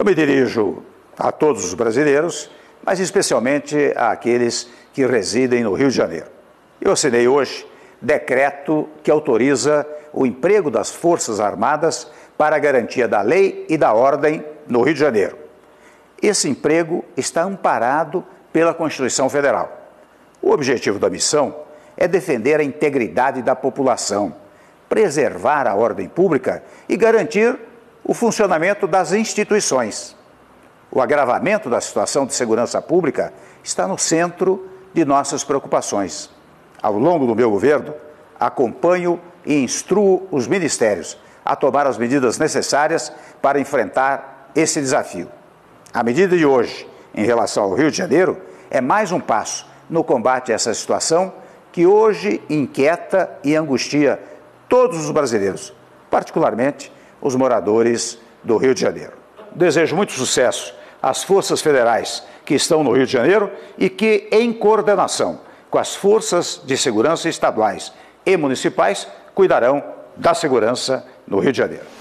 Eu me dirijo a todos os brasileiros, mas especialmente àqueles que residem no Rio de Janeiro. Eu assinei hoje decreto que autoriza o emprego das Forças Armadas para a garantia da lei e da ordem no Rio de Janeiro. Esse emprego está amparado pela Constituição Federal. O objetivo da missão é defender a integridade da população, preservar a ordem pública e garantir o funcionamento das instituições. O agravamento da situação de segurança pública está no centro de nossas preocupações. Ao longo do meu governo, acompanho e instruo os ministérios a tomar as medidas necessárias para enfrentar esse desafio. A medida de hoje, em relação ao Rio de Janeiro, é mais um passo no combate a essa situação que hoje inquieta e angustia todos os brasileiros, particularmente os moradores do Rio de Janeiro. Desejo muito sucesso às forças federais que estão no Rio de Janeiro e que, em coordenação com as forças de segurança estaduais e municipais, cuidarão da segurança no Rio de Janeiro.